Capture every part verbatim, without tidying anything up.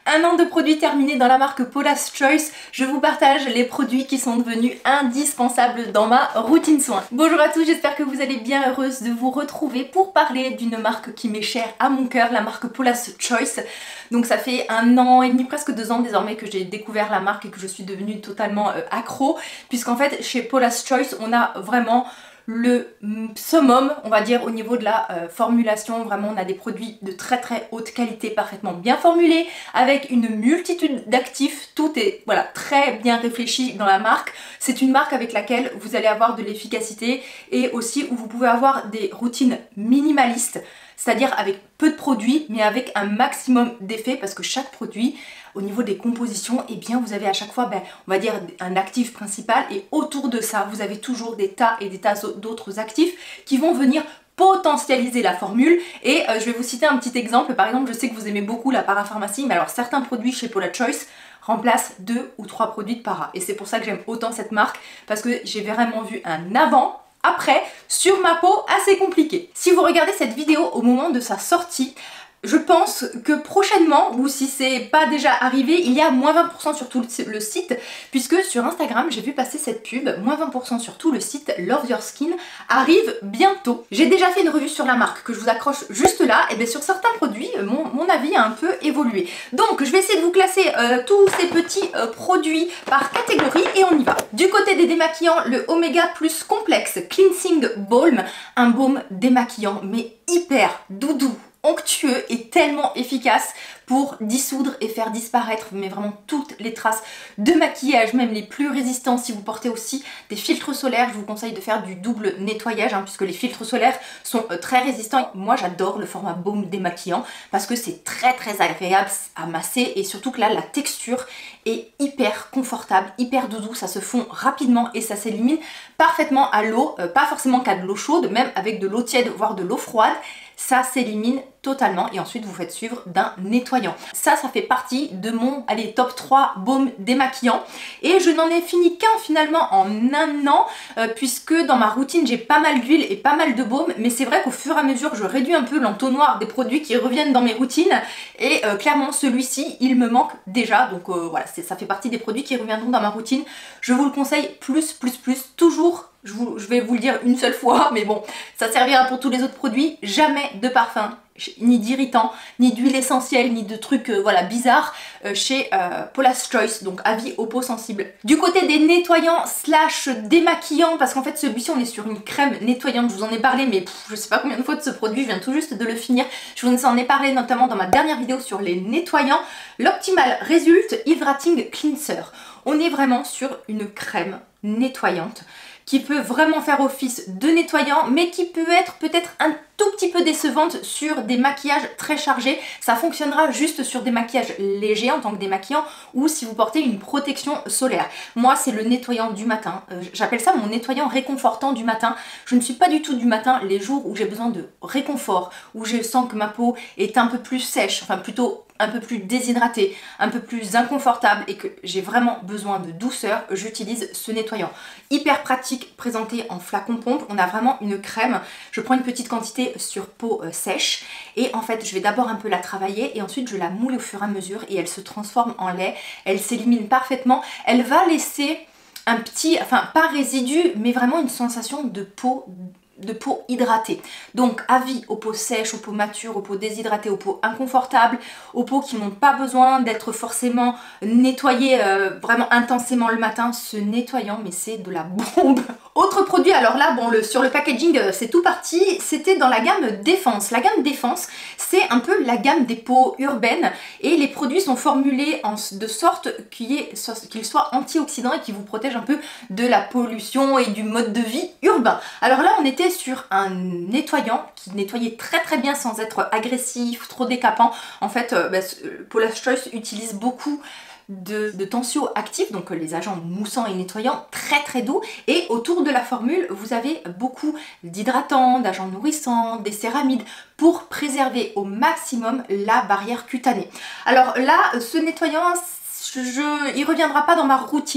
Un an de produits terminés dans la marque Paula's Choice, je vous partage les produits qui sont devenus indispensables dans ma routine soin. Bonjour à tous, j'espère que vous allez bien, heureuse de vous retrouver pour parler d'une marque qui m'est chère à mon cœur, la marque Paula's Choice. Donc ça fait un an et demi, presque deux ans désormais que j'ai découvert la marque et que je suis devenue totalement euh, accro, puisqu'en fait chez Paula's Choice on a vraiment le summum, on va dire, au niveau de la euh, formulation. Vraiment, on a des produits de très très haute qualité, parfaitement bien formulés, avec une multitude d'actifs. Tout est voilà très bien réfléchi dans la marque. C'est une marque avec laquelle vous allez avoir de l'efficacité et aussi où vous pouvez avoir des routines minimalistes, c'est-à-dire avec peu de produits mais avec un maximum d'effets, parce que chaque produit, au niveau des compositions, et eh bien vous avez à chaque fois, ben, on va dire, un actif principal, et autour de ça, vous avez toujours des tas et des tas d'autres actifs qui vont venir potentialiser la formule. Et euh, je vais vous citer un petit exemple. Par exemple, je sais que vous aimez beaucoup la parapharmacie, mais alors certains produits chez Paula's Choice remplacent deux ou trois produits de para. Et c'est pour ça que j'aime autant cette marque, parce que j'ai vraiment vu un avant après sur ma peau assez compliqué. Si vous regardez cette vidéo au moment de sa sortie, je pense que prochainement, ou si c'est pas déjà arrivé, il y a moins vingt pour cent sur tout le site, puisque sur Instagram j'ai vu passer cette pub, moins vingt pour cent sur tout le site, Love Your Skin arrive bientôt. J'ai déjà fait une revue sur la marque que je vous accroche juste là, et bien sur certains produits, mon, mon avis a un peu évolué. Donc je vais essayer de vous classer euh, tous ces petits euh, produits par catégorie et on y va. Du côté des démaquillants, le Omega Plus Complex Cleansing Balm, un baume démaquillant mais hyper doudou, onctueux et tellement efficace pour dissoudre et faire disparaître mais vraiment toutes les traces de maquillage, même les plus résistants. Si vous portez aussi des filtres solaires, je vous conseille de faire du double nettoyage hein, puisque les filtres solaires sont euh, très résistants. Moi j'adore le format baume démaquillant parce que c'est très très agréable à masser et surtout que là la texture est hyper confortable, hyper doudou, ça se fond rapidement et ça s'élimine parfaitement à l'eau, euh, pas forcément qu'à de l'eau chaude, même avec de l'eau tiède voire de l'eau froide, ça s'élimine totalement et ensuite vous faites suivre d'un nettoyant. Ça, ça fait partie de mon allez, top trois baume démaquillant et je n'en ai fini qu'un finalement en un an euh, puisque dans ma routine j'ai pas mal d'huile et pas mal de baume, mais c'est vrai qu'au fur et à mesure je réduis un peu l'entonnoir des produits qui reviennent dans mes routines et euh, clairement celui-ci il me manque déjà, donc euh, voilà, ça fait partie des produits qui reviendront dans ma routine. Je vous le conseille plus plus plus, toujours. Je, vous, je vais vous le dire une seule fois, mais bon, ça servira pour tous les autres produits. Jamais de parfum, ni d'irritant, ni d'huile essentielle, ni de trucs euh, voilà, bizarres euh, chez euh, Paula's Choice, donc avis aux peaux sensibles. Du côté des nettoyants slash démaquillants, parce qu'en fait celui-ci on est sur une crème nettoyante, je vous en ai parlé, mais pff, je sais pas combien de fois de ce produit, je viens tout juste de le finir. Je vous en ai parlé notamment dans ma dernière vidéo sur les nettoyants. L'Optimal Result Hydrating Cleanser. On est vraiment sur une crème nettoyante qui peut vraiment faire office de nettoyant, mais qui peut être peut-être un tout petit peu décevante sur des maquillages très chargés. Ça fonctionnera juste sur des maquillages légers en tant que démaquillant ou si vous portez une protection solaire. Moi, c'est le nettoyant du matin. Euh, J'appelle ça mon nettoyant réconfortant du matin. Je ne suis pas du tout du matin les jours où j'ai besoin de réconfort, où je sens que ma peau est un peu plus sèche, enfin plutôt un peu plus déshydratée, un peu plus inconfortable et que j'ai vraiment besoin de douceur, j'utilise ce nettoyant. Hyper pratique, présenté en flacon pompe. On a vraiment une crème. Je prends une petite quantité sur peau euh, sèche et en fait je vais d'abord un peu la travailler et ensuite je la moule au fur et à mesure et elle se transforme en lait. Elle s'élimine parfaitement. Elle va laisser un petit, enfin pas résidu, mais vraiment une sensation de peau de peau hydratée. Donc avis aux peaux sèches, aux peaux matures, aux peaux déshydratées, aux peaux inconfortables, aux peaux qui n'ont pas besoin d'être forcément nettoyées euh, vraiment intensément le matin. Ce nettoyant, mais c'est de la bombe. Autre produit, alors là, bon, le, sur le packaging, c'est tout parti, c'était dans la gamme Défense. La gamme Défense, c'est un peu la gamme des peaux urbaines et les produits sont formulés en, de sorte qu'ils soient antioxydants et qui vous protègent un peu de la pollution et du mode de vie urbain. Alors là, on était sur un nettoyant qui nettoyait très très bien sans être agressif, trop décapant. En fait, euh, bah, Paula's Choice utilise beaucoup de, de tensioactifs, donc les agents moussants et nettoyants très très doux, et autour de la formule vous avez beaucoup d'hydratants, d'agents nourrissants, des céramides pour préserver au maximum la barrière cutanée. Alors là, ce nettoyant, Je, il reviendra pas dans ma routine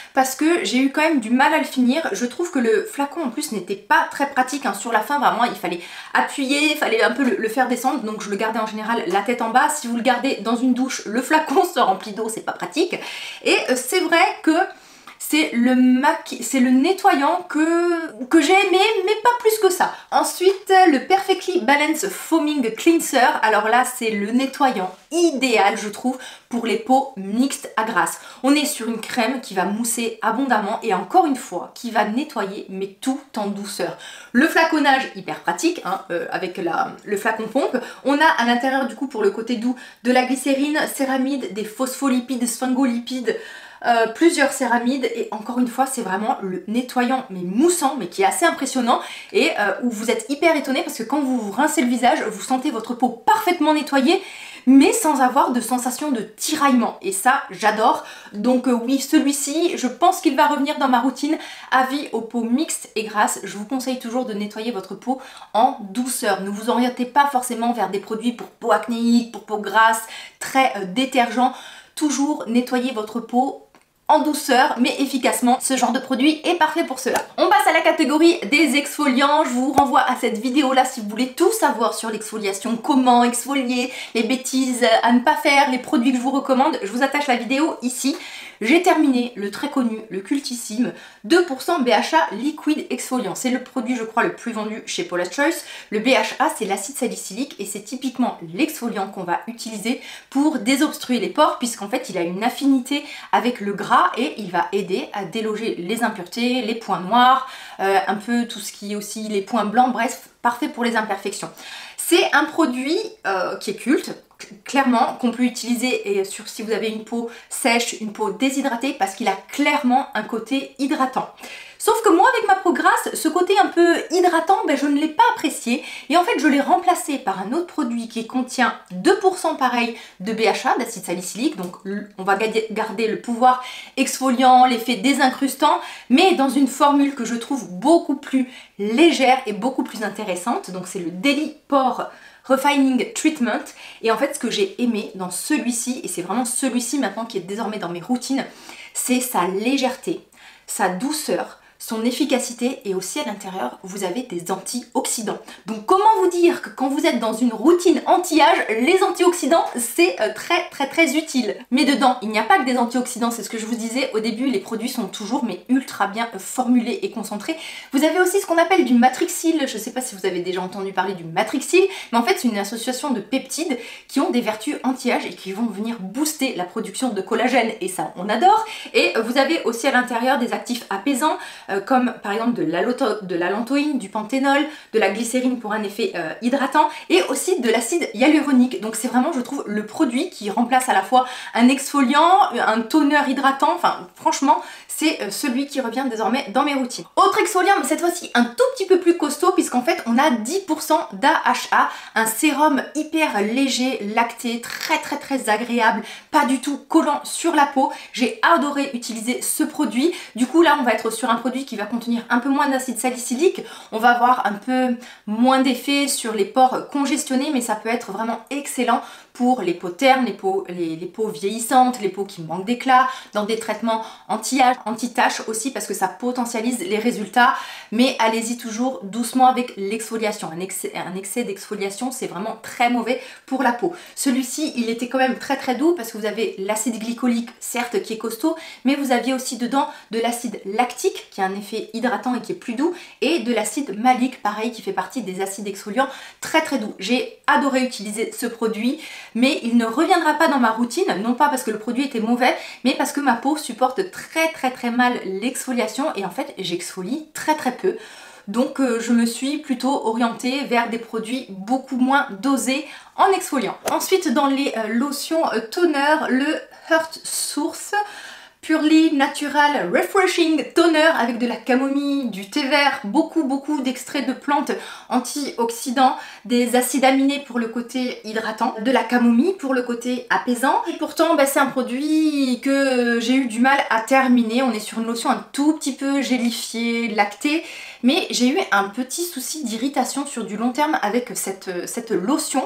parce que j'ai eu quand même du mal à le finir. Je trouve que le flacon en plus n'était pas très pratique hein. Sur la fin vraiment il fallait appuyer, il fallait un peu le, le faire descendre, donc je le gardais en général la tête en bas. Si vous le gardez dans une douche, le flacon se remplit d'eau, c'est pas pratique. Et euh, c'est vrai que c'est le maqui... c'est le nettoyant que, que j'ai aimé, mais pas plus que ça. Ensuite, le Perfectly Balance Foaming Cleanser. Alors là, c'est le nettoyant idéal, je trouve, pour les peaux mixtes à grasse. On est sur une crème qui va mousser abondamment et encore une fois, qui va nettoyer, mais tout en douceur. Le flaconnage, hyper pratique, hein, euh, avec la, le flacon pompe. On a à l'intérieur, du coup, pour le côté doux, de la glycérine, céramide, des phospholipides, sphingolipides, Euh, plusieurs céramides et encore une fois c'est vraiment le nettoyant mais moussant mais qui est assez impressionnant et euh, où vous êtes hyper étonné parce que quand vous vous rincez le visage vous sentez votre peau parfaitement nettoyée mais sans avoir de sensation de tiraillement et ça j'adore. Donc euh, oui, celui-ci je pense qu'il va revenir dans ma routine. Avis aux peaux mixtes et grasses, je vous conseille toujours de nettoyer votre peau en douceur. Ne vous orientez pas forcément vers des produits pour peau acnéique, pour peau grasse, très euh, détergents. Toujours nettoyer votre peau en douceur mais efficacement. Ce genre de produit est parfait pour cela. On passe à la catégorie des exfoliants. Je vous renvoie à cette vidéo là si vous voulez tout savoir sur l'exfoliation, comment exfolier, les bêtises à ne pas faire, les produits que je vous recommande. Je vous attache la vidéo ici. J'ai terminé le très connu, le cultissime deux pour cent B H A liquide exfoliant. C'est le produit je crois le plus vendu chez Paula's Choice. Le B H A c'est l'acide salicylique et c'est typiquement l'exfoliant qu'on va utiliser pour désobstruer les pores puisqu'en fait il a une affinité avec le gras et il va aider à déloger les impuretés, les points noirs, euh, un peu tout ce qui est aussi les points blancs, bref, parfait pour les imperfections. C'est un produit euh, qui est culte, clairement, qu'on peut utiliser et sur, si vous avez une peau sèche, une peau déshydratée, parce qu'il a clairement un côté hydratant. Sauf que moi, avec ma peau grasse, ce côté un peu hydratant, ben, je ne l'ai pas apprécié. Et en fait, je l'ai remplacé par un autre produit qui contient deux pour cent pareil de B H A, d'acide salicylique. Donc, on va garder le pouvoir exfoliant, l'effet désincrustant, mais dans une formule que je trouve beaucoup plus légère et beaucoup plus intéressante. Donc, c'est le Daily Pore Refining Treatment. Et en fait, ce que j'ai aimé dans celui-ci, et c'est vraiment celui-ci maintenant qui est désormais dans mes routines, c'est sa légèreté, sa douceur, son efficacité et aussi à l'intérieur vous avez des antioxydants. Donc comment vous dire que quand vous êtes dans une routine anti-âge, les antioxydants c'est très très très utile. Mais dedans il n'y a pas que des antioxydants, c'est ce que je vous disais au début, les produits sont toujours mais ultra bien formulés et concentrés. Vous avez aussi ce qu'on appelle du matrixyl, je ne sais pas si vous avez déjà entendu parler du matrixyl, mais en fait c'est une association de peptides qui ont des vertus anti-âge et qui vont venir booster la production de collagène et ça on adore. Et vous avez aussi à l'intérieur des actifs apaisants, Euh, comme par exemple de l'allantoïne, du panthénol, de la glycérine pour un effet euh, hydratant et aussi de l'acide hyaluronique. Donc c'est vraiment je trouve le produit qui remplace à la fois un exfoliant, un toner hydratant, enfin franchement c'est euh, celui qui revient désormais dans mes routines. Autre exfoliant mais cette fois-ci un tout petit peu plus costaud puisqu'en fait on a dix pour cent d'A H A, un sérum hyper léger, lacté, très très très agréable, pas du tout collant sur la peau. J'ai adoré utiliser ce produit. Du coup là on va être sur un produit qui va contenir un peu moins d'acide salicylique, on va avoir un peu moins d'effet sur les pores congestionnés mais ça peut être vraiment excellent pour les peaux ternes, les peaux, les, les peaux vieillissantes, les peaux qui manquent d'éclat, dans des traitements anti-âge, anti-taches aussi parce que ça potentialise les résultats, mais allez-y toujours doucement avec l'exfoliation. Un excès, un excès d'exfoliation c'est vraiment très mauvais pour la peau. Celui-ci il était quand même très très doux parce que vous avez l'acide glycolique certes qui est costaud, mais vous aviez aussi dedans de l'acide lactique qui a un effet hydratant et qui est plus doux et de l'acide malique pareil qui fait partie des acides exfoliants très très doux. J'ai adoré utiliser ce produit mais il ne reviendra pas dans ma routine, non pas parce que le produit était mauvais mais parce que ma peau supporte très très très mal l'exfoliation et en fait j'exfolie très très peu. Donc euh, je me suis plutôt orientée vers des produits beaucoup moins dosés en exfoliant. Ensuite dans les euh, lotions euh, toner, le Heart Source Purely Natural Refreshing Toner avec de la camomille, du thé vert, beaucoup beaucoup d'extraits de plantes antioxydants, des acides aminés pour le côté hydratant, de la camomille pour le côté apaisant. Et pourtant bah, c'est un produit que j'ai eu du mal à terminer. On est sur une lotion un tout petit peu gélifiée, lactée, mais j'ai eu un petit souci d'irritation sur du long terme avec cette, cette lotion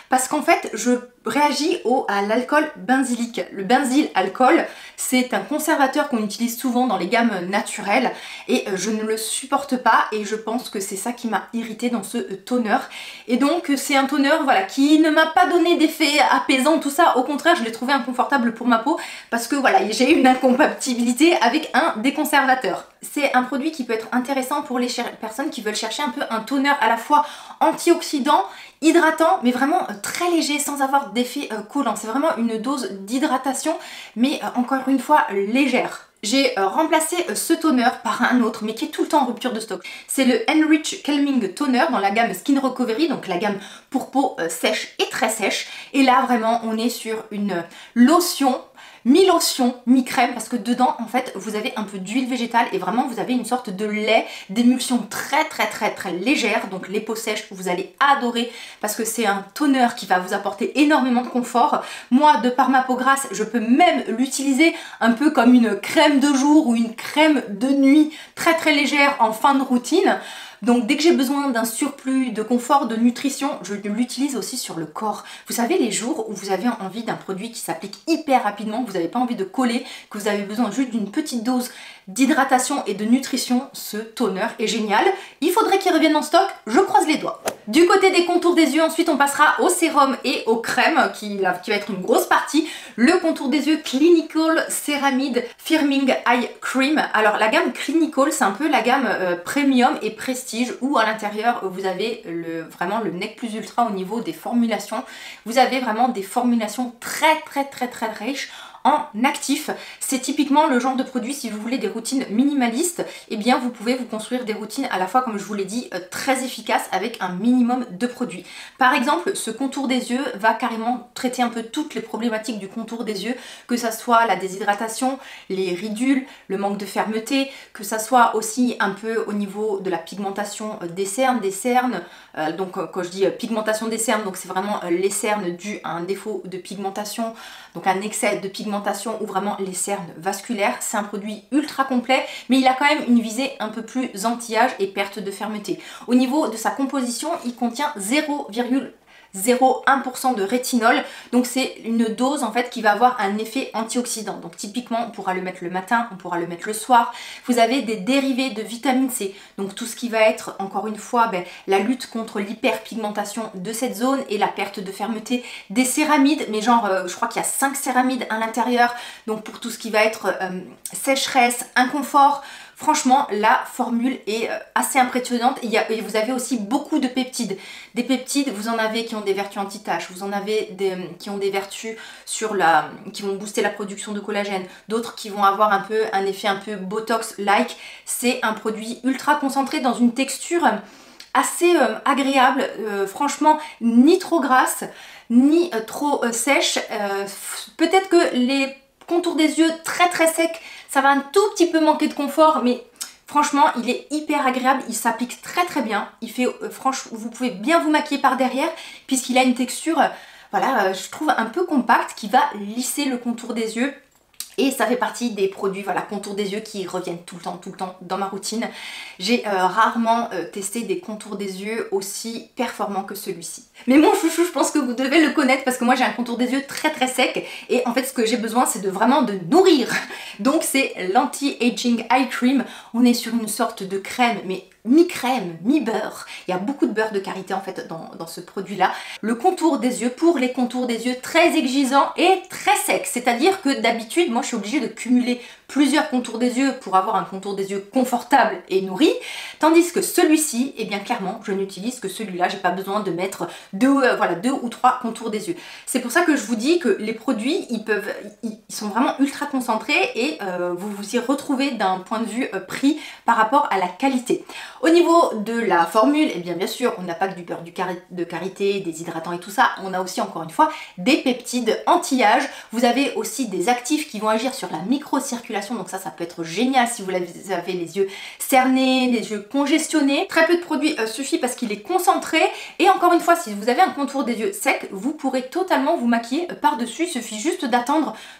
parce qu'en fait je réagis au, à l'alcool benzylique. Le benzyl alcool, c'est un conservateur qu'on utilise souvent dans les gammes naturelles et je ne le supporte pas et je pense que c'est ça qui m'a irritée dans ce toner. Et donc c'est un toner voilà, qui ne m'a pas donné d'effet apaisant, tout ça, au contraire je l'ai trouvé inconfortable pour ma peau parce que voilà, j'ai une incompatibilité avec un déconservateur. C'est un produit qui peut être intéressant pour les personnes qui veulent chercher un peu un toner à la fois antioxydant, hydratant, mais vraiment très léger sans avoir d'effet euh, collant. C'est vraiment une dose d'hydratation, mais euh, encore une fois légère. J'ai euh, remplacé euh, ce toner par un autre, mais qui est tout le temps en rupture de stock. C'est le Enrich Calming Toner dans la gamme Skin Recovery, donc la gamme pour peau euh, sèche et très sèche. Et là, vraiment, on est sur une lotion mi-lotion, mi-crème, parce que dedans, en fait, vous avez un peu d'huile végétale et vraiment, vous avez une sorte de lait d'émulsion très, très, très, très légère. Donc, les peaux sèches, vous allez adorer parce que c'est un toner qui va vous apporter énormément de confort. Moi, de par ma peau grasse, je peux même l'utiliser un peu comme une crème de jour ou une crème de nuit très, très légère en fin de routine. Donc dès que j'ai besoin d'un surplus de confort, de nutrition, je l'utilise aussi sur le corps. Vous savez, les jours où vous avez envie d'un produit qui s'applique hyper rapidement, que vous n'avez pas envie de coller, que vous avez besoin juste d'une petite dose d'hydratation et de nutrition, ce toner est génial. Il faudrait qu'il revienne en stock, je croise les doigts. Du côté des contours des yeux, ensuite on passera au sérum et aux crèmes, qui, qui va être une grosse partie. Le contour des yeux Clinical Ceramide Firming Eye Cream. Alors la gamme Clinical, c'est un peu la gamme euh, premium et prestige, où à l'intérieur vous avez le, vraiment le nec plus ultra au niveau des formulations. Vous avez vraiment des formulations très très très très riches en actif. C'est typiquement le genre de produit, si vous voulez des routines minimalistes, eh bien vous pouvez vous construire des routines à la fois, comme je vous l'ai dit, très efficaces avec un minimum de produits. Par exemple, ce contour des yeux va carrément traiter un peu toutes les problématiques du contour des yeux, que ça soit la déshydratation, les ridules, le manque de fermeté, que ça soit aussi un peu au niveau de la pigmentation des cernes, des cernes. Euh, donc quand je dis pigmentation des cernes, donc c'est vraiment les cernes dues à un défaut de pigmentation, donc un excès de pigmentation ou vraiment les cernes vasculaires. C'est un produit ultra complet, mais il a quand même une visée un peu plus anti-âge et perte de fermeté. Au niveau de sa composition, il contient zéro virgule zéro un pour cent de rétinol, donc c'est une dose en fait qui va avoir un effet antioxydant. Donc typiquement on pourra le mettre le matin, on pourra le mettre le soir. Vous avez des dérivés de vitamine C, donc tout ce qui va être encore une fois ben, la lutte contre l'hyperpigmentation de cette zone et la perte de fermeté des céramides, mais genre euh, je crois qu'il y a cinq céramides à l'intérieur, donc pour tout ce qui va être euh, sécheresse, inconfort. Franchement, la formule est assez impressionnante et, y a, et vous avez aussi beaucoup de peptides. Des peptides, vous en avez qui ont des vertus anti-taches, vous en avez des, qui ont des vertus sur la, qui vont booster la production de collagène, d'autres qui vont avoir un peu un effet un peu botox-like. C'est un produit ultra concentré dans une texture assez euh, agréable, euh, franchement, ni trop grasse, ni euh, trop euh, sèche. Euh, Peut-être que les contours des yeux très très secs, ça va un tout petit peu manquer de confort, mais franchement il est hyper agréable, il s'applique très très bien, il fait euh, franchement, vous pouvez bien vous maquiller par derrière puisqu'il a une texture euh, voilà, euh, je trouve un peu compacte qui va lisser le contour des yeux. Et ça fait partie des produits, voilà, contours des yeux qui reviennent tout le temps, tout le temps dans ma routine. J'ai euh, rarement euh, testé des contours des yeux aussi performants que celui-ci. Mais mon chouchou, je pense que vous devez le connaître parce que moi j'ai un contour des yeux très très sec. Et en fait ce que j'ai besoin c'est de vraiment de nourrir. Donc c'est l'Anti-Aging Eye Cream. On est sur une sorte de crème, mais mi-crème, mi-beurre. Il y a beaucoup de beurre de karité en fait dans, dans ce produit-là. Le contour des yeux, pour les contours des yeux très exigeants et très secs. C'est-à-dire que d'habitude, moi je suis obligée de cumuler plusieurs contours des yeux pour avoir un contour des yeux confortable et nourri. Tandis que celui-ci, eh bien clairement, je n'utilise que celui-là. J'ai pas besoin de mettre deux, euh, voilà, deux ou trois contours des yeux. C'est pour ça que je vous dis que les produits, ils peuvent, ils sont vraiment ultra concentrés et euh, vous vous y retrouvez d'un point de vue euh, prix par rapport à la qualité. Au niveau de la formule, eh bien bien sûr, on n'a pas que du beurre de karité, des hydratants et tout ça, on a aussi encore une fois des peptides anti-âge. Vous avez aussi des actifs qui vont agir sur la microcirculation, donc ça, ça peut être génial si vous avez les yeux cernés, les yeux congestionnés. Très peu de produits euh, suffit parce qu'il est concentré et encore une fois, si vous avez un contour des yeux sec, vous pourrez totalement vous maquiller par-dessus. Il suffit juste d'attendre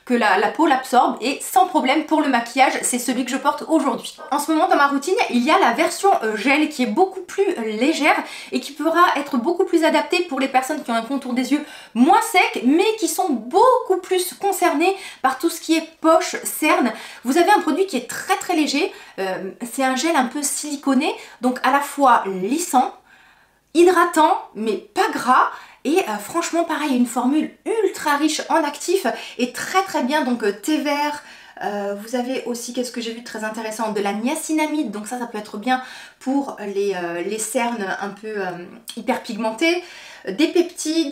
que la, la peau l'absorbe et sans problème pour le maquillage, c'est celui que je porte aujourd'hui. En ce moment dans ma routine, il y a la version euh, gel qui est beaucoup plus euh, légère et qui pourra être beaucoup plus adaptée pour les personnes qui ont un contour des yeux moins sec mais qui sont beaucoup plus concernées par tout ce qui est poche, cerne. Vous avez un produit qui est très très léger, euh, c'est un gel un peu siliconé, donc à la fois lissant, hydratant mais pas gras. Et euh, franchement pareil, une formule ultra riche en actifs et très très bien, donc euh, thé vert. Euh, vous avez aussi, qu'est-ce que j'ai vu de très intéressant, de la niacinamide, donc ça ça peut être bien pour les, euh, les cernes un peu euh, hyper pigmentées, des peptides,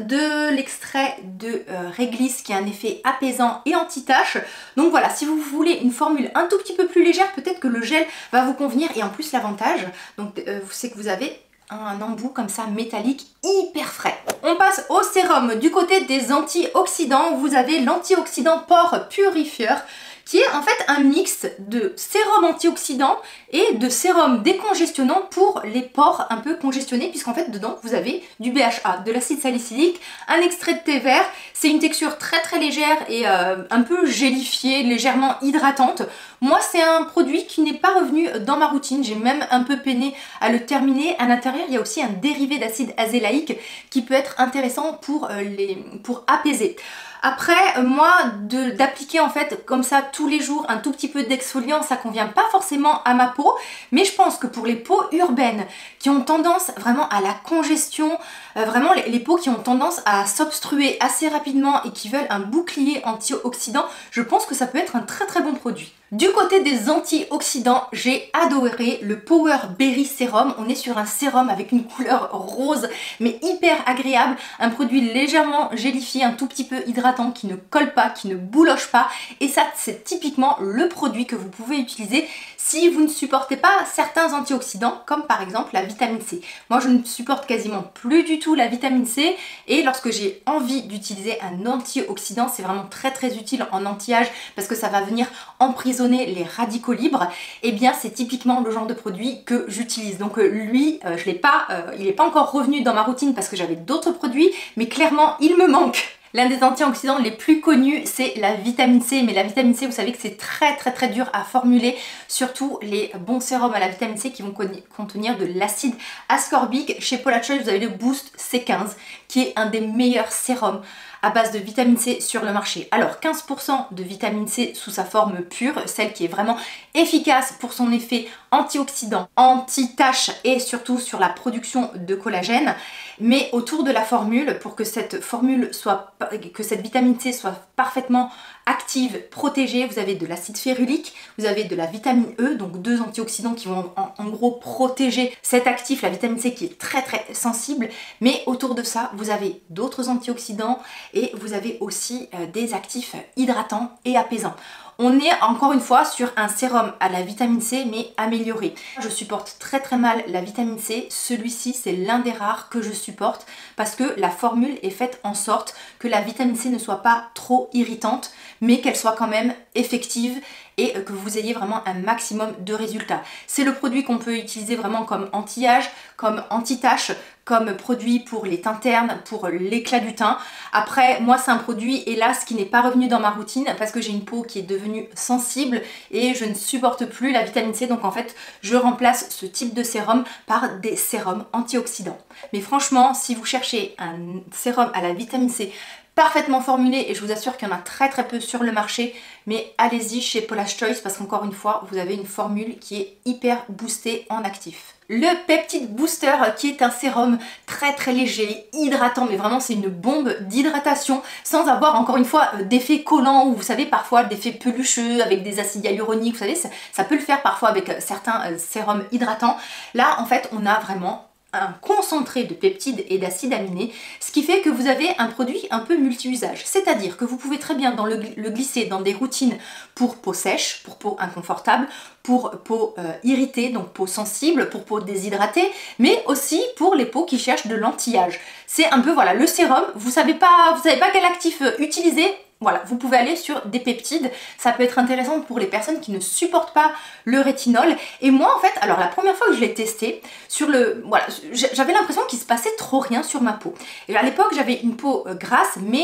de l'extrait de euh, réglisse qui a un effet apaisant et anti-tache. Donc voilà, si vous voulez une formule un tout petit peu plus légère, peut-être que le gel va vous convenir. Et en plus l'avantage, donc euh, c'est que vous avez un embout comme ça métallique hyper frais. On passe au sérum. Du côté des antioxydants, vous avez l'antioxydant pore purifieur qui est en fait un mix de sérum antioxydant et de sérum décongestionnant pour les pores un peu congestionnés, puisqu'en fait dedans vous avez du B H A, de l'acide salicylique, un extrait de thé vert. C'est une texture très très légère et euh, un peu gélifiée, légèrement hydratante. Moi c'est un produit qui n'est pas revenu dans ma routine, j'ai même un peu peiné à le terminer. À l'intérieur il y a aussi un dérivé d'acide azélaïque qui peut être intéressant pour, euh, les, pour apaiser. Après, moi, d'appliquer en fait comme ça tous les jours un tout petit peu d'exfoliant, ça convient pas forcément à ma peau, mais je pense que pour les peaux urbaines qui ont tendance vraiment à la congestion, euh, vraiment les, les peaux qui ont tendance à s'obstruer assez rapidement et qui veulent un bouclier antioxydant, je pense que ça peut être un très très bon produit. Du côté des antioxydants, j'ai adoré le Power Berry Sérum. On est sur un sérum avec une couleur rose mais hyper agréable, un produit légèrement gélifié, un tout petit peu hydratant, qui ne colle pas, qui ne bouloche pas, et ça c'est typiquement le produit que vous pouvez utiliser si vous ne supportez pas certains antioxydants comme par exemple la vitamine C. Moi je ne supporte quasiment plus du tout la vitamine C et lorsque j'ai envie d'utiliser un antioxydant, c'est vraiment très très utile en anti-âge parce que ça va venir emprisonner les radicaux libres. Et bien c'est typiquement le genre de produit que j'utilise. Donc euh, lui, euh, je l'ai pas, euh, il n'est pas encore revenu dans ma routine parce que j'avais d'autres produits, mais clairement il me manque. L'un des antioxydants les plus connus, c'est la vitamine C. Mais la vitamine C, vous savez que c'est très très très dur à formuler. Surtout les bons sérums à la vitamine C qui vont contenir de l'acide ascorbique. Chez Paula Choice, vous avez le Boost C quinze qui est un des meilleurs sérums à base de vitamine C sur le marché. Alors quinze pour cent de vitamine C sous sa forme pure, celle qui est vraiment efficace pour son effet antioxydant, anti-tache et surtout sur la production de collagène. Mais autour de la formule, pour que cette formule soit, que cette vitamine C soit parfaitement active, protégée, vous avez de l'acide férulique, vous avez de la vitamine E, donc deux antioxydants qui vont en, en gros protéger cet actif, la vitamine C qui est très très sensible. Mais autour de ça, vous avez d'autres antioxydants et vous avez aussi euh, des actifs hydratants et apaisants. On est encore une fois sur un sérum à la vitamine C mais amélioré. Je supporte très très mal la vitamine C, celui-ci c'est l'un des rares que je supporte parce que la formule est faite en sorte que la vitamine C ne soit pas trop irritante mais qu'elle soit quand même effective et que vous ayez vraiment un maximum de résultats. C'est le produit qu'on peut utiliser vraiment comme anti-âge, comme anti-tache, comme produit pour les teintes ternes, pour l'éclat du teint. Après, moi c'est un produit, hélas, qui n'est pas revenu dans ma routine parce que j'ai une peau qui est devenue sensible et je ne supporte plus la vitamine C. Donc en fait, je remplace ce type de sérum par des sérums antioxydants. Mais franchement, si vous cherchez un sérum à la vitamine C parfaitement formulé, et je vous assure qu'il y en a très très peu sur le marché, mais allez-y chez Paula's Choice parce qu'encore une fois, vous avez une formule qui est hyper boostée en actif. Le Peptide Booster qui est un sérum très très léger, hydratant, mais vraiment c'est une bombe d'hydratation sans avoir encore une fois d'effet collant ou vous savez parfois d'effet pelucheux avec des acides hyaluroniques, vous savez ça, ça peut le faire parfois avec certains sérums hydratants. Là en fait on a vraiment un concentré de peptides et d'acides aminés, ce qui fait que vous avez un produit un peu multi-usage. C'est-à-dire que vous pouvez très bien dans le, le glisser dans des routines pour peau sèche, pour peau inconfortable, pour peau euh, irritée, donc peau sensible, pour peau déshydratée, mais aussi pour les peaux qui cherchent de l'anti-âge. C'est un peu voilà le sérum, vous savez pas, vous savez pas quel actif utiliser. Voilà, vous pouvez aller sur des peptides, ça peut être intéressant pour les personnes qui ne supportent pas le rétinol. Et moi en fait, alors la première fois que je l'ai testé, sur le, voilà, j'avais l'impression qu'il se passait trop rien sur ma peau. Et à l'époque j'avais une peau grasse mais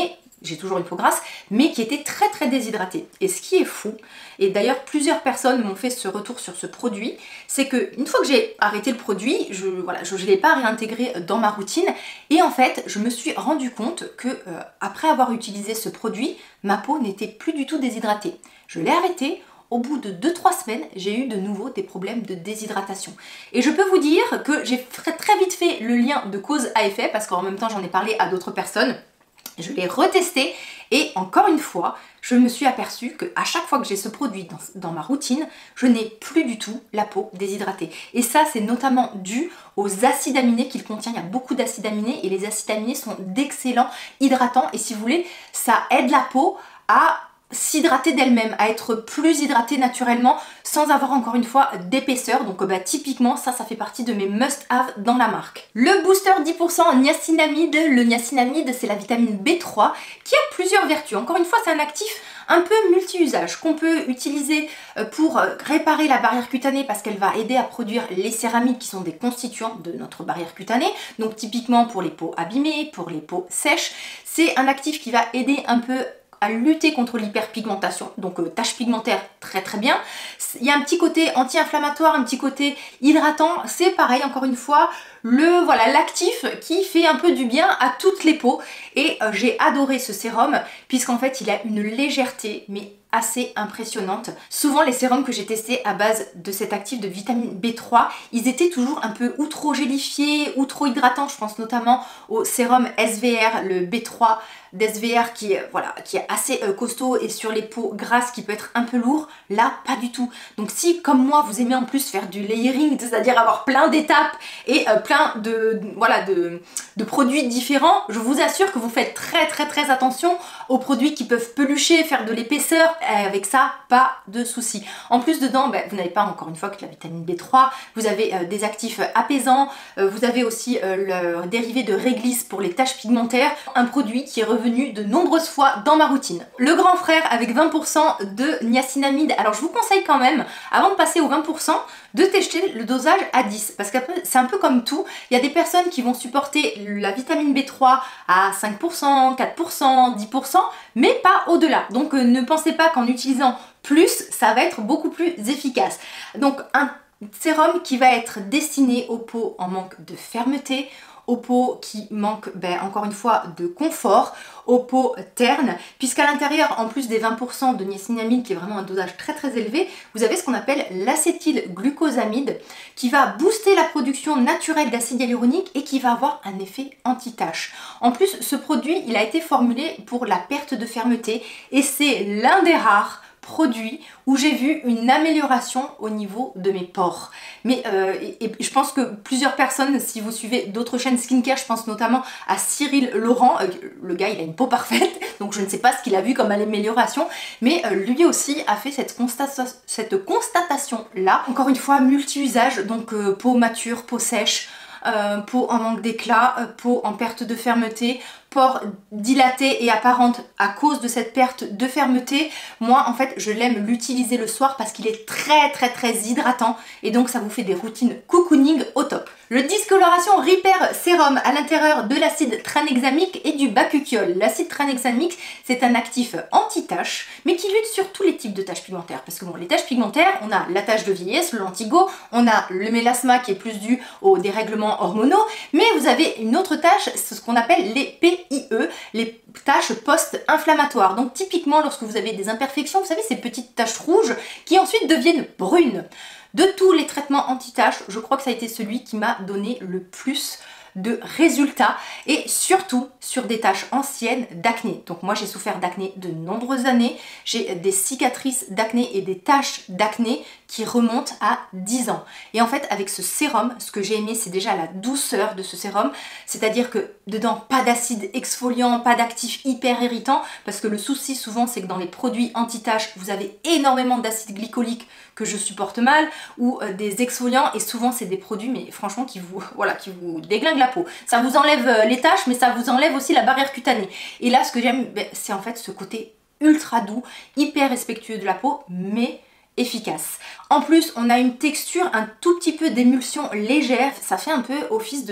j'ai toujours une peau grasse, mais qui était très très déshydratée. Et ce qui est fou, et d'ailleurs plusieurs personnes m'ont fait ce retour sur ce produit, c'est que une fois que j'ai arrêté le produit, je ne voilà, je, je l'ai pas réintégré dans ma routine, et en fait je me suis rendu compte que euh, après avoir utilisé ce produit, ma peau n'était plus du tout déshydratée. Je l'ai arrêté. Au bout de deux trois semaines, j'ai eu de nouveau des problèmes de déshydratation. Et je peux vous dire que j'ai très vite fait le lien de cause à effet, parce qu'en même temps j'en ai parlé à d'autres personnes. Je l'ai retesté et encore une fois, je me suis aperçue qu'à chaque fois que j'ai ce produit dans, dans ma routine, je n'ai plus du tout la peau déshydratée. Et ça, c'est notamment dû aux acides aminés qu'il contient. Il y a beaucoup d'acides aminés et les acides aminés sont d'excellents hydratants. Et si vous voulez, ça aide la peau à s'hydrater d'elle-même, à être plus hydratée naturellement sans avoir encore une fois d'épaisseur. Donc bah, typiquement ça, ça fait partie de mes must-have dans la marque. Le booster dix pour cent niacinamide. Le niacinamide, c'est la vitamine B trois qui a plusieurs vertus. Encore une fois, c'est un actif un peu multi-usage qu'on peut utiliser pour réparer la barrière cutanée parce qu'elle va aider à produire les céramides qui sont des constituants de notre barrière cutanée. Donc typiquement pour les peaux abîmées, pour les peaux sèches, c'est un actif qui va aider un peu à lutter contre l'hyperpigmentation, donc euh, taches pigmentaires très très bien. Il y a un petit côté anti-inflammatoire, un petit côté hydratant, c'est pareil encore une fois, le voilà l'actif qui fait un peu du bien à toutes les peaux et euh, j'ai adoré ce sérum puisqu'en fait il a une légèreté mais assez impressionnante. Souvent les sérums que j'ai testés à base de cet actif de vitamine B trois, ils étaient toujours un peu ou trop gélifiés ou trop hydratants. Je pense notamment au sérum S V R, le B trois d'S V R qui, voilà, qui est assez euh, costaud et sur les peaux grasses qui peut être un peu lourd. Là, pas du tout. Donc si, comme moi, vous aimez en plus faire du layering, c'est-à-dire avoir plein d'étapes et euh, plein de, voilà, de, de produits différents, je vous assure que vous faites très très très attention aux produits qui peuvent pelucher, faire de l'épaisseur. Avec ça, pas de souci. En plus, dedans, ben, vous n'avez pas encore une fois que la vitamine B trois, vous avez euh, des actifs apaisants, euh, vous avez aussi euh, le dérivé de réglisse pour les taches pigmentaires, un produit qui est revenu de nombreuses fois dans ma routine. Le grand frère avec vingt pour cent de niacinamide. Alors je vous conseille quand même, avant de passer au vingt pour cent, de tester le dosage à dix, parce que c'est un peu comme tout, il y a des personnes qui vont supporter la vitamine B trois à cinq pour cent, quatre pour cent, dix pour cent, mais pas au-delà. Donc euh, ne pensez pas qu'en utilisant plus, ça va être beaucoup plus efficace. Donc un sérum qui va être destiné aux peaux en manque de fermeté, aux peaux qui manquent, ben, encore une fois, de confort, aux peaux ternes, puisqu'à l'intérieur, en plus des vingt pour cent de niacinamide, qui est vraiment un dosage très très élevé, vous avez ce qu'on appelle l'acétylglucosamide, qui va booster la production naturelle d'acide hyaluronique et qui va avoir un effet anti-tache. En plus, ce produit, il a été formulé pour la perte de fermeté, et c'est l'un des rares produit où j'ai vu une amélioration au niveau de mes pores. Mais euh, et, et je pense que plusieurs personnes, si vous suivez d'autres chaînes skincare, je pense notamment à Cyril Laurent, euh, le gars il a une peau parfaite, donc je ne sais pas ce qu'il a vu comme amélioration, mais euh, lui aussi a fait cette, constata cette constatation là. Encore une fois, multi-usage, donc euh, peau mature, peau sèche, euh, peau en manque d'éclat, euh, peau en perte de fermeté, pores dilatés et apparentes à cause de cette perte de fermeté. Moi en fait je l'aime l'utiliser le soir parce qu'il est très très très hydratant et donc ça vous fait des routines cocooning au top. Le Discoloration Repair Sérum à l'intérieur de l'acide tranexamique et du bakuchiol. L'acide tranexamique, c'est un actif anti-tache mais qui lutte sur tous les types de taches pigmentaires, parce que bon, les taches pigmentaires, on a la tache de vieillesse, le lentigo, on a le mélasma qui est plus dû aux dérèglements hormonaux, mais vous avez une autre tache, c'est ce qu'on appelle les P I E, les taches post-inflammatoires. Donc typiquement lorsque vous avez des imperfections, vous savez ces petites taches rouges qui ensuite deviennent brunes. De tous les traitements anti-taches, je crois que ça a été celui qui m'a donné le plus de résultats et surtout sur des taches anciennes d'acné. Donc moi j'ai souffert d'acné de nombreuses années, j'ai des cicatrices d'acné et des taches d'acné qui remontent à dix ans. Et en fait avec ce sérum, ce que j'ai aimé c'est déjà la douceur de ce sérum, c'est-à-dire que dedans pas d'acide exfoliant, pas d'actifs hyper irritants, parce que le souci souvent c'est que dans les produits anti-taches vous avez énormément d'acide glycolique que je supporte mal, ou euh, des exfoliants, et souvent c'est des produits mais franchement qui vous, voilà, qui vous déglinguent la peau. Ça vous enlève euh, les taches mais ça vous enlève aussi la barrière cutanée. Et là ce que j'aime, ben, c'est en fait ce côté ultra doux, hyper respectueux de la peau, mais efficace. En plus on a une texture un tout petit peu d'émulsion légère, ça fait un peu office de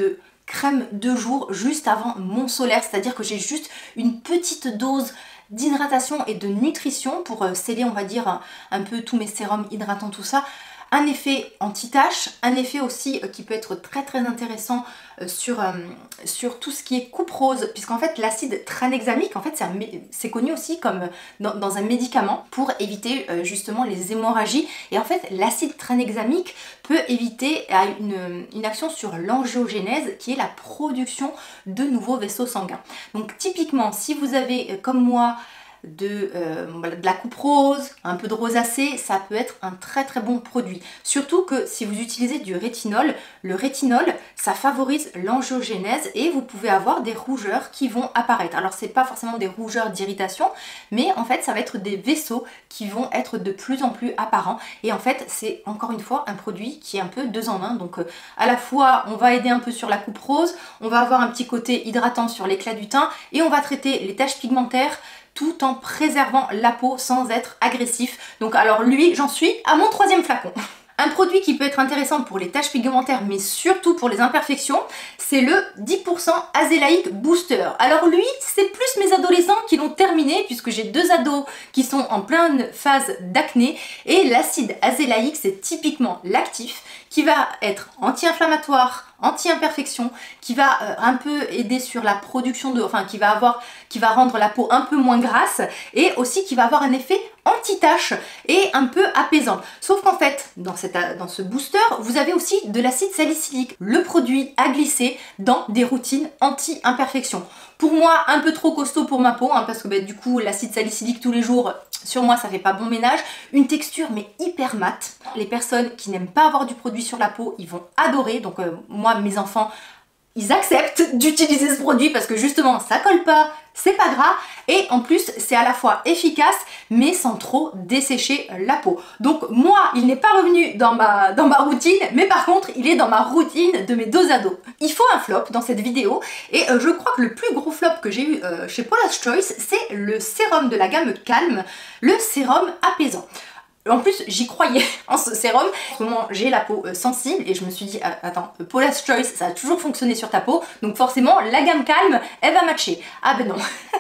crème de jour juste avant mon solaire, c'est-à-dire que j'ai juste une petite dose d'hydratation et de nutrition pour euh, sceller, on va dire, un, un peu tous mes sérums hydratants, tout ça. Un effet anti-tache, un effet aussi euh, qui peut être très très intéressant euh, sur, euh, sur tout ce qui est coupe rose, puisqu'en fait l'acide tranexamique, en fait c'est connu aussi comme dans, dans un médicament pour éviter euh, justement les hémorragies. Et en fait l'acide tranexamique peut éviter euh, une, une action sur l'angiogénèse qui est la production de nouveaux vaisseaux sanguins. Donc typiquement si vous avez euh, comme moi De, euh, de la coupe rose, un peu de rosacée, ça peut être un très très bon produit. Surtout que si vous utilisez du rétinol, le rétinol, ça favorise l'angiogénèse et vous pouvez avoir des rougeurs qui vont apparaître. Alors c'est pas forcément des rougeurs d'irritation, mais en fait ça va être des vaisseaux qui vont être de plus en plus apparents. Et en fait c'est encore une fois un produit qui est un peu deux en un. Donc euh, à la fois on va aider un peu sur la coupe rose, on va avoir un petit côté hydratant sur l'éclat du teint et on va traiter les taches pigmentaires tout en préservant la peau sans être agressif. Donc alors lui, j'en suis à mon troisième flacon. Un produit qui peut être intéressant pour les taches pigmentaires, mais surtout pour les imperfections, c'est le dix pour cent Azélaïque Booster. Alors lui, c'est plus mes adolescents qui l'ont terminé, puisque j'ai deux ados qui sont en pleine phase d'acné, et l'acide azélaïque, c'est typiquement l'actif qui va être anti-inflammatoire, anti-imperfection, qui va euh, un peu aider sur la production de, enfin qui va avoir, qui va rendre la peau un peu moins grasse et aussi qui va avoir un effet anti-tache et un peu apaisant. Sauf qu'en fait, dans, cette, dans ce booster, vous avez aussi de l'acide salicylique, le produit à glisser dans des routines anti-imperfection. Pour moi, un peu trop costaud pour ma peau, hein, parce que bah, du coup, l'acide salicylique tous les jours, sur moi, ça fait pas bon ménage. Une texture mais hyper mate. Les personnes qui n'aiment pas avoir du produit sur la peau, ils vont adorer. Donc euh, moi, mes enfants, ils acceptent d'utiliser ce produit parce que justement, ça colle pas, c'est pas gras. Et en plus, c'est à la fois efficace, mais sans trop dessécher la peau. Donc moi, il n'est pas revenu dans ma, dans ma routine, mais par contre, il est dans ma routine de mes deux ados. Il faut un flop dans cette vidéo. Et euh, je crois que le plus gros flop que j'ai eu euh, chez Paula's Choice, c'est le sérum de la gamme Calme, le sérum apaisant. En plus, j'y croyais en ce sérum. Comment j'ai la peau euh, sensible et je me suis dit, ah, attends, Paula's Choice, ça a toujours fonctionné sur ta peau, donc forcément, la gamme Calme, elle va matcher. Ah ben non.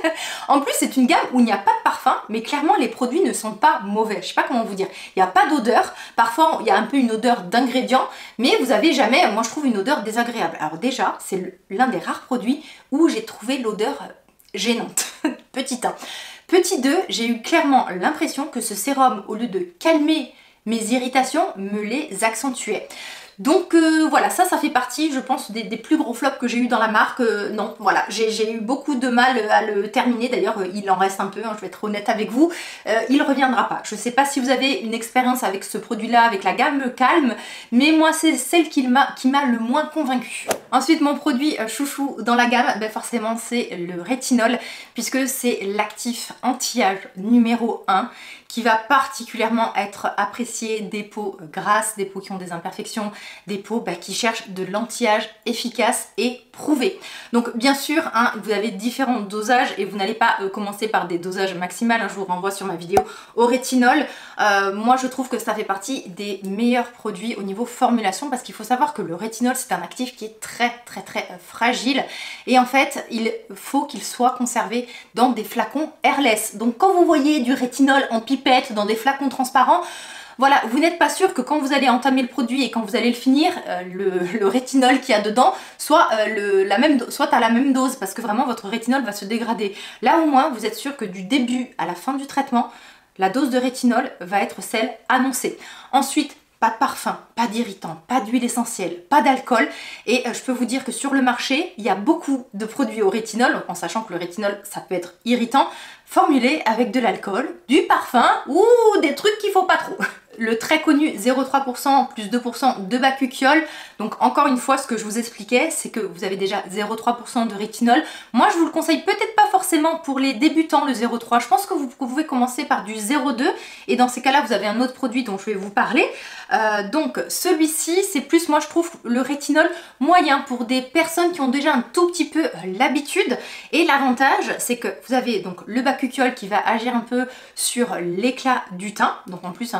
En plus, c'est une gamme où il n'y a pas de parfum, mais clairement, les produits ne sont pas mauvais. Je sais pas comment vous dire. Il n'y a pas d'odeur. Parfois, il y a un peu une odeur d'ingrédients, mais vous avez jamais, moi je trouve, une odeur désagréable. Alors déjà, c'est l'un des rares produits où j'ai trouvé l'odeur gênante. Petit un. Petit deux, j'ai eu clairement l'impression que ce sérum, au lieu de calmer mes irritations, me les accentuait. Donc euh, voilà, ça, ça fait partie, je pense, des, des plus gros flops que j'ai eu dans la marque. Euh, non, voilà, j'ai eu beaucoup de mal à le terminer. D'ailleurs, euh, il en reste un peu, hein, je vais être honnête avec vous. Euh, il ne reviendra pas. Je ne sais pas si vous avez une expérience avec ce produit-là, avec la gamme Calme, mais moi, c'est celle qui m'a qui m'a le moins convaincue. Ensuite, mon produit euh, chouchou dans la gamme, ben forcément, c'est le rétinol, puisque c'est l'actif anti-âge numéro un, qui va particulièrement être apprécié des peaux grasses, des peaux qui ont des imperfections, des peaux bah, qui cherchent de l'anti-âge efficace et prouvé. Donc bien sûr, hein, vous avez différents dosages et vous n'allez pas euh, commencer par des dosages maximaux. Hein, je vous renvoie sur ma vidéo au rétinol. Euh, moi, je trouve que ça fait partie des meilleurs produits au niveau formulation parce qu'il faut savoir que le rétinol, c'est un actif qui est très très très euh, fragile et en fait, il faut qu'il soit conservé dans des flacons airless. Donc quand vous voyez du rétinol en pipe dans des flacons transparents, voilà, vous n'êtes pas sûr que quand vous allez entamer le produit et quand vous allez le finir, euh, le, le rétinol qu'il y a dedans soit, euh, le, la même, soit à la même dose parce que vraiment votre rétinol va se dégrader. Là au moins, vous êtes sûr que du début à la fin du traitement, la dose de rétinol va être celle annoncée. Ensuite, pas de parfum, pas d'irritant, pas d'huile essentielle, pas d'alcool. Et euh, je peux vous dire que sur le marché, il y a beaucoup de produits au rétinol, en sachant que le rétinol, ça peut être irritant, formulés avec de l'alcool, du parfum ou des trucs qu'il faut pas trop. Le très connu zéro virgule trois pour cent plus deux pour cent de bakuchiol. Donc encore une fois, ce que je vous expliquais, c'est que vous avez déjà zéro virgule trois pour cent de rétinol. Moi, je vous le conseille peut-être pas forcément pour les débutants, le zéro virgule trois. Je pense que vous pouvez commencer par du zéro virgule deux. Et dans ces cas-là, vous avez un autre produit dont je vais vous parler. Euh, donc celui-ci, c'est plus, moi je trouve, le rétinol moyen pour des personnes qui ont déjà un tout petit peu l'habitude. Et l'avantage, c'est que vous avez donc le bakuchiol qui va agir un peu sur l'éclat du teint. Donc en plus, un dosage de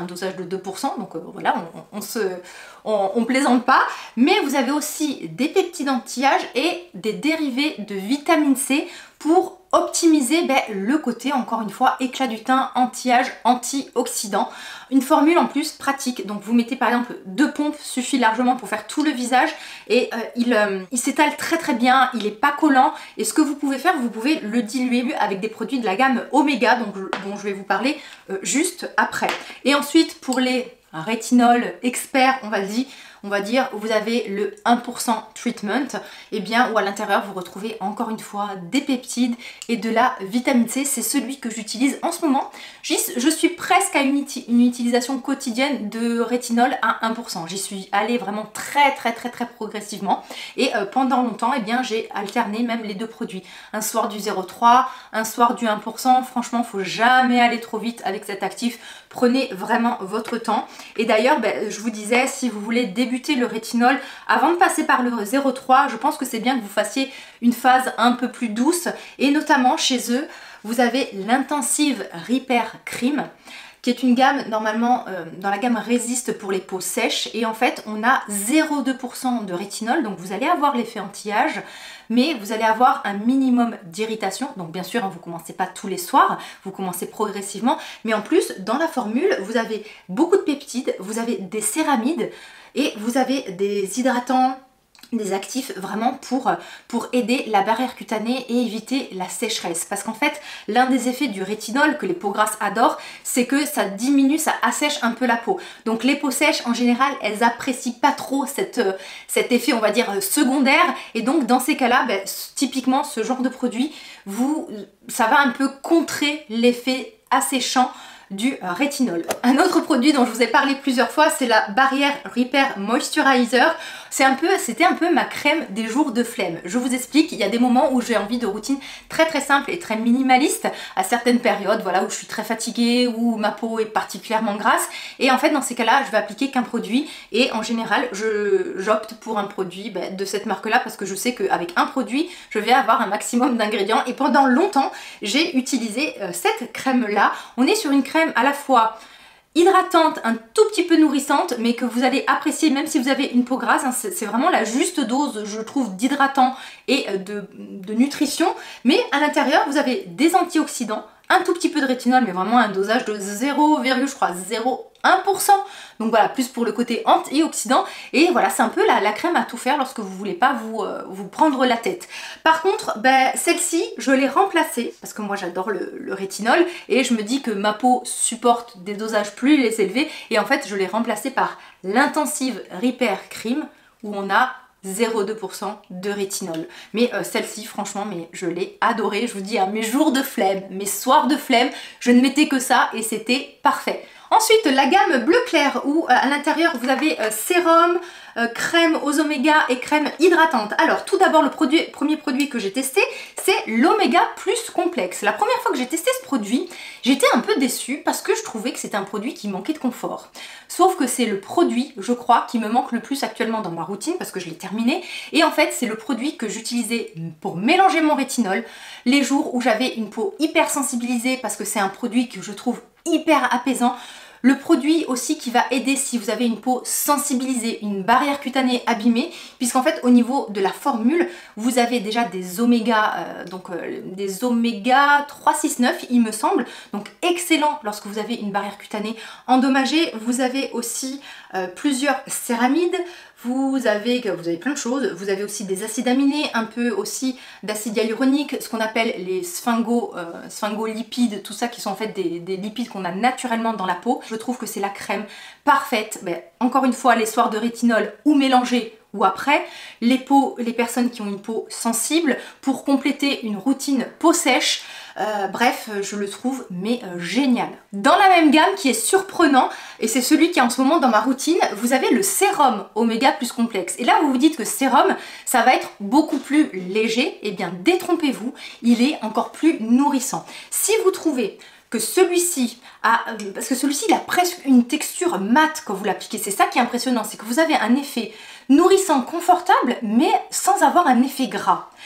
simple deux pour cent, donc euh, voilà, on, on se, on, on plaisante pas. Mais vous avez aussi des peptides anti-âge et des dérivés de vitamine C pour optimiser ben, le côté, encore une fois, éclat du teint, anti-âge, antioxydant. Une formule en plus pratique, donc vous mettez par exemple deux pompes, suffit largement pour faire tout le visage et euh, il, euh, il s'étale très très bien, il n'est pas collant et ce que vous pouvez faire, vous pouvez le diluer avec des produits de la gamme Omega, donc, dont je vais vous parler euh, juste après. Et ensuite pour les rétinol experts, on va dire, on va dire, vous avez le un pour cent treatment, et bien où à l'intérieur vous retrouvez encore une fois des peptides et de la vitamine C. C'est celui que j'utilise en ce moment. Je suis presque à une, une utilisation quotidienne de rétinol à un pour cent. J'y suis allée vraiment très très très très progressivement et euh, pendant longtemps, et bien j'ai alterné même les deux produits. Un soir du zéro virgule trois, un soir du un pour cent. Franchement, faut jamais aller trop vite avec cet actif. Prenez vraiment votre temps. Et d'ailleurs, ben, je vous disais, si vous voulez débuter le rétinol, avant de passer par le zéro virgule trois, je pense que c'est bien que vous fassiez une phase un peu plus douce. Et notamment chez eux, vous avez l'Intensive Repair Cream, qui est une gamme normalement euh, dans la gamme résiste pour les peaux sèches. Et en fait, on a zéro virgule deux pour cent de rétinol, donc vous allez avoir l'effet anti-âge, mais vous allez avoir un minimum d'irritation. Donc bien sûr, hein, vous ne commencez pas tous les soirs, vous commencez progressivement. Mais en plus, dans la formule, vous avez beaucoup de peptides, vous avez des céramides et vous avez des hydratants, des actifs vraiment pour, pour aider la barrière cutanée et éviter la sécheresse. Parce qu'en fait, l'un des effets du rétinol que les peaux grasses adorent, c'est que ça diminue, ça assèche un peu la peau. Donc les peaux sèches, en général, elles apprécient pas trop cette, cet effet, on va dire, secondaire. Et donc, dans ces cas-là, ben, typiquement, ce genre de produit, vous, ça va un peu contrer l'effet asséchant du rétinol. Un autre produit dont je vous ai parlé plusieurs fois, c'est la Barrière Repair Moisturizer. C'est un peu, c'était un peu ma crème des jours de flemme. Je vous explique, il y a des moments où j'ai envie de routine très très simple et très minimaliste, à certaines périodes, voilà, où je suis très fatiguée, où ma peau est particulièrement grasse. Et en fait, dans ces cas-là, je vais appliquer qu'un produit. Et en général, je j'opte pour un produit ben, de cette marque-là parce que je sais qu'avec un produit, je vais avoir un maximum d'ingrédients. Et pendant longtemps, j'ai utilisé euh, cette crème-là. On est sur une crème à la fois hydratante, un tout petit peu nourrissante, mais que vous allez apprécier même si vous avez une peau grasse. Hein, c'est vraiment la juste dose, je trouve, d'hydratant et de, de nutrition. Mais à l'intérieur, vous avez des antioxydants, un tout petit peu de rétinol, mais vraiment un dosage de zéro, je crois zéro virgule un pour cent. Donc voilà, plus pour le côté antioxydant. Et voilà, c'est un peu la, la crème à tout faire lorsque vous voulez pas vous, euh, vous prendre la tête. Par contre, ben, celle-ci, je l'ai remplacée, parce que moi j'adore le, le rétinol, et je me dis que ma peau supporte des dosages plus élevés, et en fait je l'ai remplacée par l'Intensive Repair Cream, où on a zéro virgule deux pour cent de rétinol. Mais euh, celle-ci, franchement, mais je l'ai adorée. Je vous dis, à mes jours de flemme, mes soirs de flemme, je ne mettais que ça et c'était parfait. Ensuite, la gamme bleu clair où euh, à l'intérieur vous avez euh, sérum, euh, crème aux oméga et crème hydratante. Alors tout d'abord, le produit, premier produit que j'ai testé, c'est l'oméga plus complexe. La première fois que j'ai testé ce produit, j'étais un peu déçue parce que je trouvais que c'était un produit qui manquait de confort. Sauf que c'est le produit, je crois, qui me manque le plus actuellement dans ma routine parce que je l'ai terminé. Et en fait, c'est le produit que j'utilisais pour mélanger mon rétinol les jours où j'avais une peau hyper sensibilisée parce que c'est un produit que je trouve hyper apaisant. Le produit aussi qui va aider si vous avez une peau sensibilisée, une barrière cutanée abîmée, puisqu'en fait au niveau de la formule, vous avez déjà des oméga, euh, donc euh, des oméga trois, six, neuf il me semble, donc excellent lorsque vous avez une barrière cutanée endommagée. Vous avez aussi euh, plusieurs céramides, vous avez, vous avez plein de choses, vous avez aussi des acides aminés, un peu aussi d'acide hyaluronique, ce qu'on appelle les sphingo, euh, sphingolipides, tout ça qui sont en fait des, des lipides qu'on a naturellement dans la peau. Je trouve que c'est la crème parfaite, mais encore une fois, les soirs de rétinol ou mélangés ou après, les peaux, les personnes qui ont une peau sensible pour compléter une routine peau sèche. Euh, bref, je le trouve mais euh, génial. Dans la même gamme qui est surprenant, et c'est celui qui est en ce moment dans ma routine, vous avez le sérum oméga plus complexe. Et là vous vous dites que sérum, ça va être beaucoup plus léger, et bien détrompez-vous, il est encore plus nourrissant. Si vous trouvez que celui-ci a, parce que celui-ci il a presque une texture mate quand vous l'appliquez, c'est ça qui est impressionnant, c'est que vous avez un effet nourrissant, confortable, mais sans avoir un effet gras.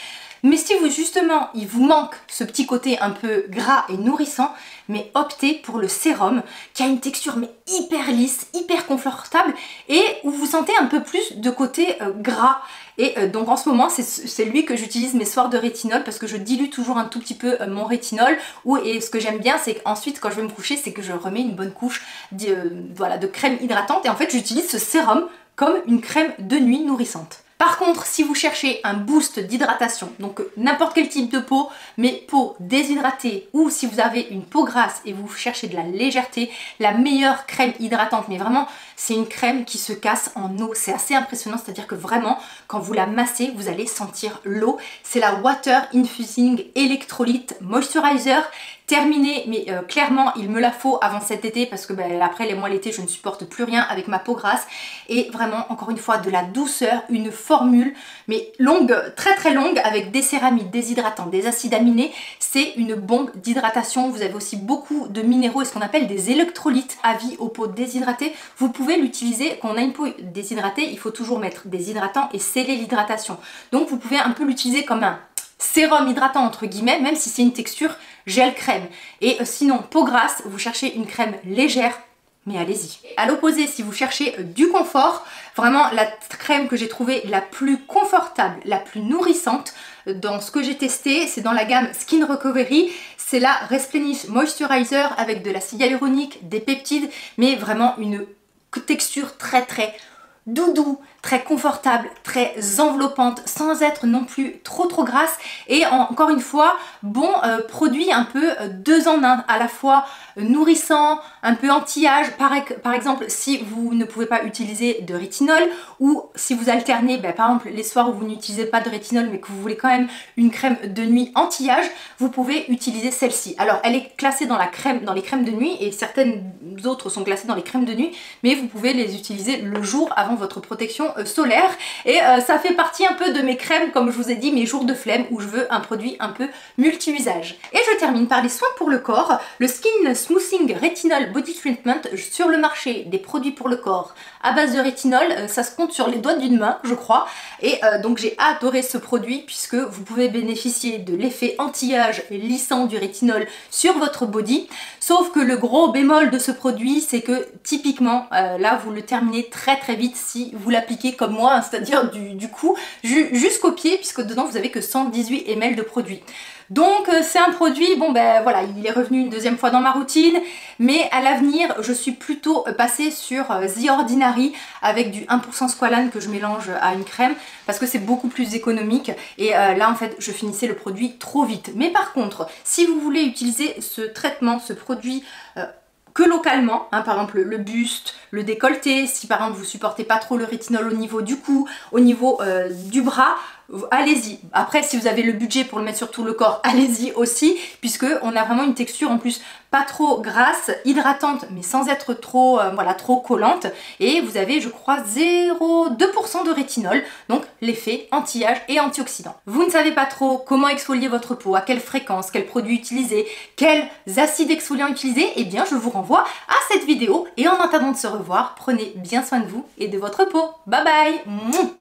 Mais si vous justement il vous manque ce petit côté un peu gras et nourrissant, mais optez pour le sérum qui a une texture mais hyper lisse, hyper confortable et où vous sentez un peu plus de côté euh, gras. Et euh, donc en ce moment c'est lui que j'utilise mes soirs de rétinol parce que je dilue toujours un tout petit peu euh, mon rétinol. Ou, et ce que j'aime bien c'est qu'ensuite quand je vais me coucher c'est que je remets une bonne couche de, euh, voilà, de crème hydratante et en fait j'utilise ce sérum comme une crème de nuit nourrissante. Par contre, si vous cherchez un boost d'hydratation, donc n'importe quel type de peau, mais peau déshydratée, ou si vous avez une peau grasse et vous cherchez de la légèreté, la meilleure crème hydratante, mais vraiment c'est une crème qui se casse en eau, c'est assez impressionnant, c'est-à-dire que vraiment quand vous la massez, vous allez sentir l'eau. C'est la Water Infusing Electrolyte Moisturizer. Terminée, mais euh, clairement il me la faut avant cet été parce que ben, après les mois l'été je ne supporte plus rien avec ma peau grasse et vraiment encore une fois de la douceur, une formule mais longue, très très longue avec des céramides, des hydratants, des acides aminés. C'est une bombe d'hydratation. Vous avez aussi beaucoup de minéraux et ce qu'on appelle des électrolytes. Avis aux peaux déshydratées, vous pouvez l'utiliser quand on a une peau déshydratée, il faut toujours mettre des hydratants et sceller l'hydratation. Donc vous pouvez un peu l'utiliser comme un sérum hydratant entre guillemets, même si c'est une texture gel crème. Et euh, sinon, peau grasse, vous cherchez une crème légère, mais allez-y. À l'opposé, si vous cherchez euh, du confort, vraiment la crème que j'ai trouvée la plus confortable, la plus nourrissante euh, dans ce que j'ai testé, c'est dans la gamme Skin Recovery. C'est la Resplenish Moisturizer avec de l'acide hyaluronique, des peptides, mais vraiment une texture très très doudou, très confortable, très enveloppante, sans être non plus trop trop grasse et en, encore une fois, bon euh, produit un peu euh, deux en un, à la fois euh, nourrissant, un peu anti-âge, par, par exemple si vous ne pouvez pas utiliser de rétinol ou si vous alternez, ben, par exemple les soirs où vous n'utilisez pas de rétinol mais que vous voulez quand même une crème de nuit anti-âge, vous pouvez utiliser celle-ci. Alors elle est classée dans, la crème, dans les crèmes de nuit et certaines autres sont classées dans les crèmes de nuit, mais vous pouvez les utiliser le jour avant votre protection euh, solaire et euh, ça fait partie un peu de mes crèmes, comme je vous ai dit, mes jours de flemme où je veux un produit un peu multi-usage. Et je termine par les soins pour le corps, le Skin Smoothing Retinol Body Treatment. Sur le marché des produits pour le corps à base de rétinol, euh, ça se compte sur les doigts d'une main je crois, et euh, donc j'ai adoré ce produit puisque vous pouvez bénéficier de l'effet anti-âge lissant du rétinol sur votre body, sauf que le gros bémol de ce produit c'est que typiquement euh, là vous le terminez très très vite si vous l'appliquez comme moi, c'est-à-dire du, du cou jusqu'au pied, puisque dedans vous avez que cent dix-huit millilitres de produit. Donc euh, c'est un produit, bon ben voilà, il est revenu une deuxième fois dans ma routine, mais à l'avenir je suis plutôt passée sur euh, The Ordinary avec du un pour cent squalane que je mélange à une crème parce que c'est beaucoup plus économique et euh, là en fait je finissais le produit trop vite. Mais par contre, si vous voulez utiliser ce traitement, ce produit euh, que localement, hein, par exemple le buste, le décolleté, si par exemple vous supportez pas trop le rétinol au niveau du cou, au niveau euh, du bras, allez-y. Après si vous avez le budget pour le mettre sur tout le corps, allez-y aussi, puisque on a vraiment une texture en plus pas trop grasse, hydratante mais sans être trop, euh, voilà, trop collante, et vous avez je crois zéro virgule deux pour cent de rétinol, donc l'effet anti-âge et antioxydant. Vous ne savez pas trop comment exfolier votre peau, à quelle fréquence, quels produits utiliser, quels acides exfoliants utiliser, et eh bien je vous renvoie à cette vidéo et en attendant de se revoir, prenez bien soin de vous et de votre peau. Bye bye.